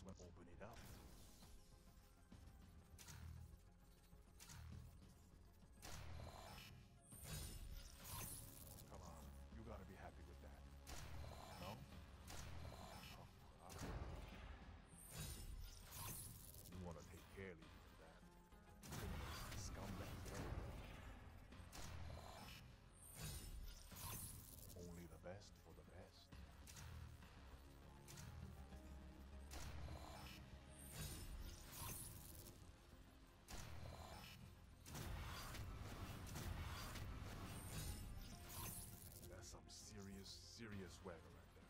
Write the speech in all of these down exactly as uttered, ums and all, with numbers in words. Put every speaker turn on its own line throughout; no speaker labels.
one open it up. Come on, you gotta be happy with that. No? Oh, crap. You wanna take care of that. Scumbags everywhere. Only the best for the best. That's some serious, serious swagger right there.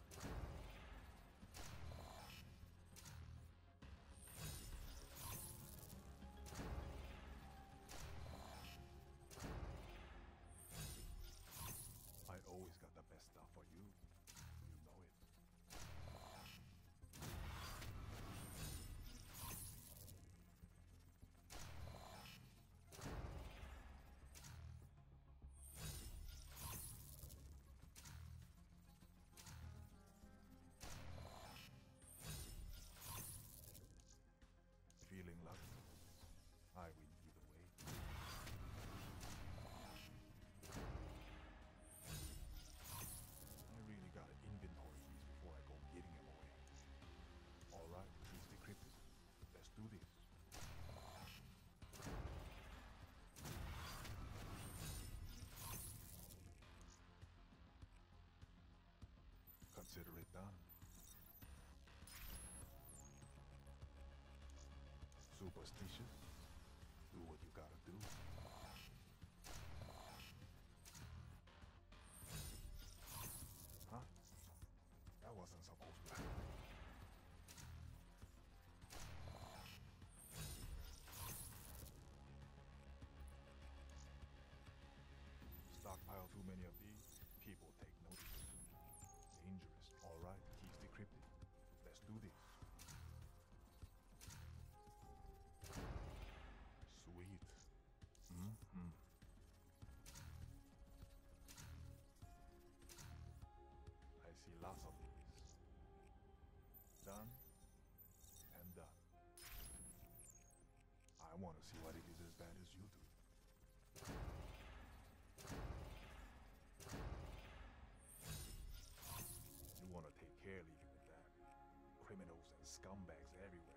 I always got the best stuff for you. You know it. Feeling lucky? I win either way. I really gotta inventory these before I go getting them away. Alright, he's decrypted. Let's do this. Consider it done. Superstitious? Do what you gotta do. Huh? That wasn't supposed to happen. Stockpile too many of these, people take notice. Dangerous. Alright, keys decrypted. Let's do this. Sweet. Mm-hmm. I see lots of these. Done and done. I want to see what it is as bad as you do. You want to take care of leaving with that. Criminals and scumbags everywhere.